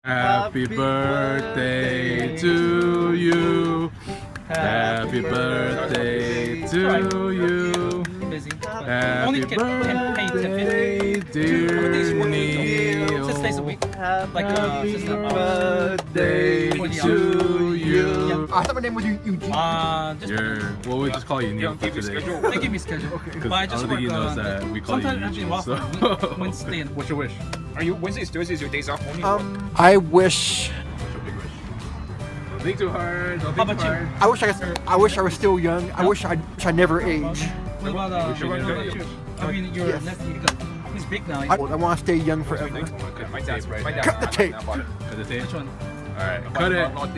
Happy birthday to you. Happy birthday to you. Happy birthday, dear Neil. Just days a week. Happy birthday to you. I thought my name was Eugene. Well, we'll just call you Neil for today. They give me schedule. Because I don't think he knows that we call you Eugene. So. Wednesday and what's your wish? Are you Wednesdays, Thursdays, your days off only? I wish. Don't think too hard. Don't How think about hard. you? I wish I was still young. I wish I never age. What about you? I mean, you're Yes. nephew because he's big now. I want to stay young forever. My dad's right. Cut the tape. Cut the tape. Which one? Alright, cut it.